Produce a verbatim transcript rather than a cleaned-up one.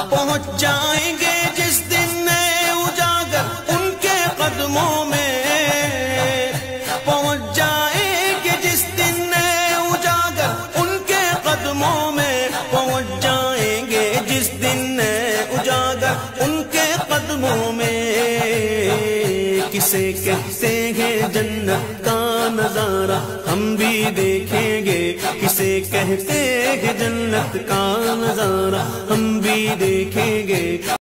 पहुंच जाएंगे जिस दिन नए उजागर उनके कदमों में, पहुंच जाएंगे जिस दिन नए उजागर उनके कदमों में, पहुंच जाएंगे जिस दिन नए उजागर उनके कदमों में। किसे कहते हैं जन्नत का नजारा हम भी देखेंगे, किसे कहते हैं जन्नत का नजारा हम भी देखेंगे।